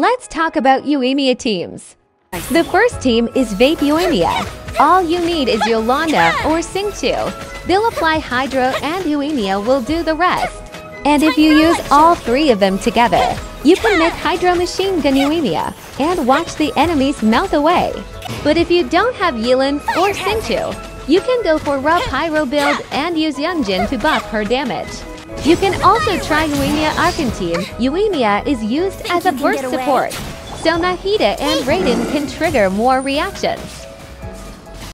Let's talk about Yoimiya teams. The first team is Vape Yoimiya. All you need is Yolanda or Singchu. They'll apply Hydro and Yoimiya will do the rest. And if you use all three of them together, you can make Hydro Machine Gun Yoimiya and watch the enemies melt away. But if you don't have Yilin or Singchu, you can go for Raw Pyro build and use Youngjin to buff her damage. You can also try Yoimiya Argentine. Yoimiya is used as a burst support, so Nahida and Raiden can trigger more reactions.